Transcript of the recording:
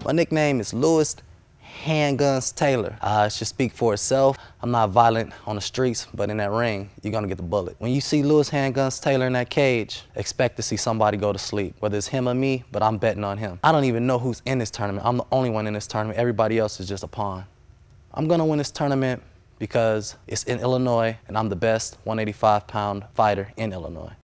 My nickname is Lewis Handgunz Taylor. It should speak for itself. I'm not violent on the streets, but in that ring, you're gonna get the bullet. When you see Lewis Handgunz Taylor in that cage, expect to see somebody go to sleep, whether it's him or me, but I'm betting on him. I don't even know who's in this tournament. I'm the only one in this tournament. Everybody else is just a pawn. I'm gonna win this tournament because it's in Illinois, and I'm the best 185-pound fighter in Illinois.